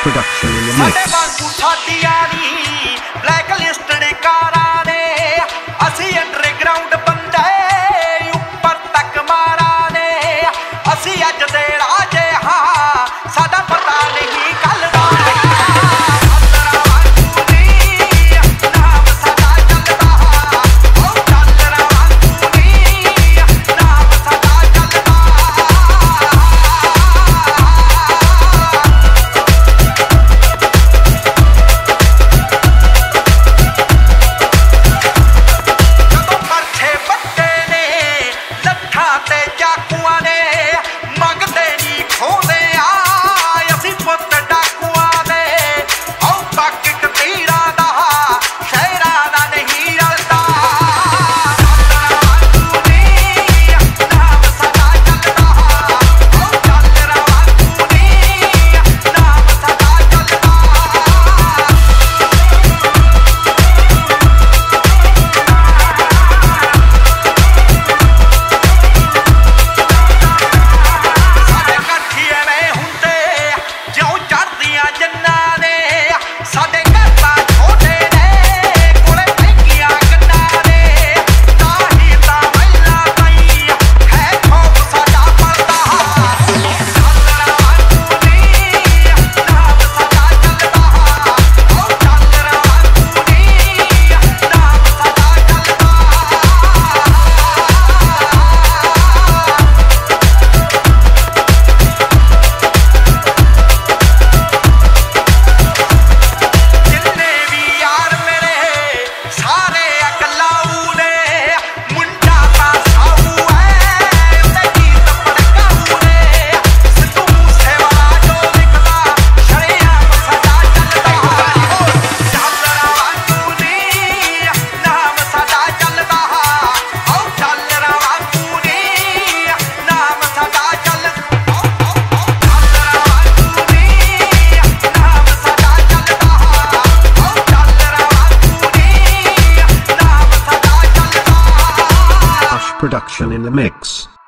Production in the ਸਾਡੇ mix. ਵਾਂਗੂ ਸਾਡੀਆਂ ਨੀ ਬਲੈਕ ਲਿਸਟਡ ਕਾਰਾਂ ਨੇ ਅਸੀਂ ਅੰਡਰਗਰਾਉਂਡ ਬੰਦੇ ਉੱਪਰ ਤੱਕ ਮਾਰਾਂ ਨੇ ਅਸੀਂ ਅੱਜ ਦੇ ਰਾਜੇ ਹਾਂ ਸਾਡਾ ਪਤਾ ਨਹੀਂ ਕੱਲ ਦਾ Production in the mix.